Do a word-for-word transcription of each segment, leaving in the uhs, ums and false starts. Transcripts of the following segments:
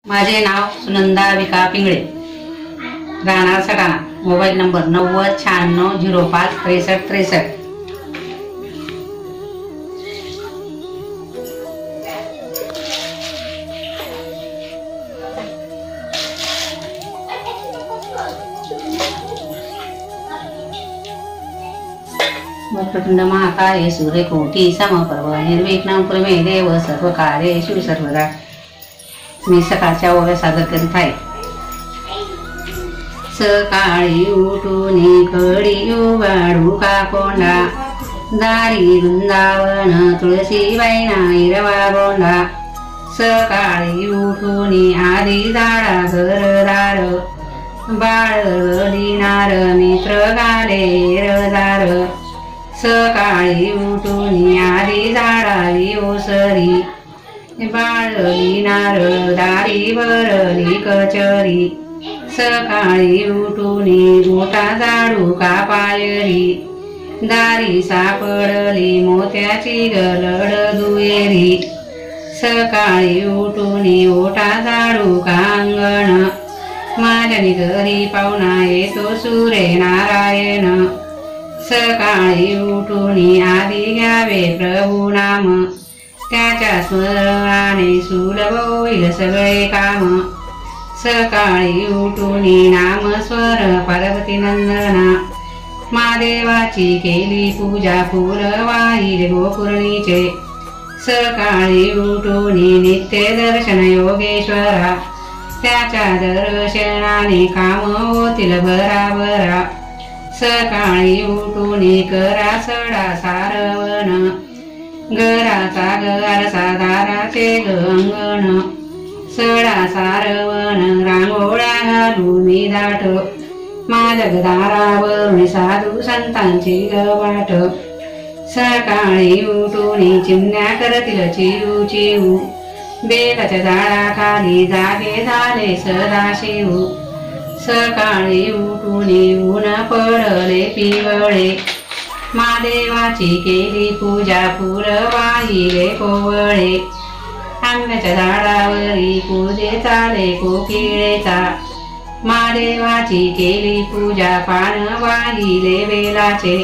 माझे नाव सुनंदा विका पिंगळे, राहणार सटाणा। मोबाईल नंबर नव्वद शहाण्णव झिरो पाच त्रेसष्ट त्रेसष्ट। वक्रतुंड महाकाय सूर्यकोटी समप्रभ निर्विघ्नं कुरु मे देव सर्वकार्येषु सर्वदा। मी सकाळच्या ओव्या सादर करीत आहे। सकाळी उठून कडी उघडू का कोंडा, दारी वृंदावन तुळशीबाईना हिरवा गोंडा। सकाळी उठून आधी झाडा घरदार, बाळ दिनार मित्र गाले रजार। सकाळी उठून आधी झाडाली ओसरी, बाळली नार दारी भरली कचरी। सकाळी उठून मोठा झाडू का पायरी, दारी सापडली मोत्याची गलड दुहेरी। सकाळी उठून मोठा झाडू का अंगण, माझ्यानी घरी पाहुणा येतो सूर्य नारायण। सकाळी उठून आधी घ्यावे प्रभू नाम, त्याच्या स्मरणाने सुलभ होईल सगळे काम। सकाळी उठून नाम स्वर पार्वती नंदना, महादेवाची केली पूजा फुल वाहिले गोकुर्णीचे। सकाळी उठून नित्य दर्शन योगेश्वरा, त्याच्या दर्शनाने काम होतील भराभरा। सकाळी उठून करा सडा सारवण, घराचा घरसा दाराचे अंगण। सडा सारवण रांगोळ्या घालून दाट, माझ्या दारावरून साधू संतांची गवाट। सकाळी उठून चिमण्या करतील चिरू चिरू, बेलाच्या झाडाखाली जागे झाले सदाशिव। सकाळी उठून ऊन पडले पिवळे, महादेवाची केली पूजा फुल वाहिले कोवळे। आंब्याच्या झाडावरी पूजे चाले कोकिळेचा, महादेवाची केली पूजा पान वाहिले बेलाचे।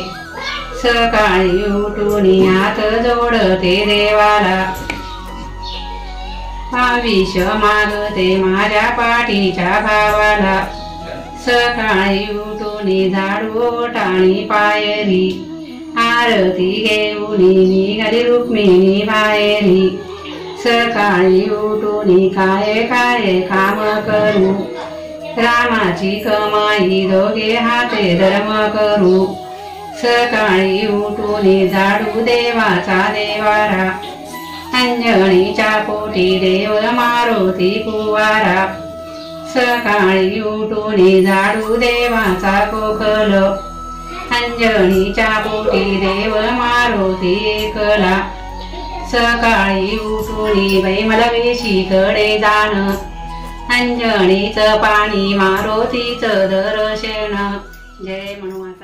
सकाळी उठून हात जोडते देवाला, आयुष्य मागते माझ्या पाठीच्या भावाला। सकाळी उठून झाडू टाणी पायरी, आरती घेऊन निघाली रुक्मिणी बाहेरी। सकाळी उठून काय काय काम करू, रामाची कमाई दोघे हाते धर्म करू। सकाळी उठून झाडू देवाचा देवारा, अंजनीच्या पोटी देव मारुती कुवारा। सकाळी उठून झाडू देवाचा कोकल, अंजनीच्या पोटी देव मारुती एकला। सकाळी उठून बाई मला वेशीकडे जाण, अंजनीचं पाणी मारुतीचं दर्शन। जय हनुमान।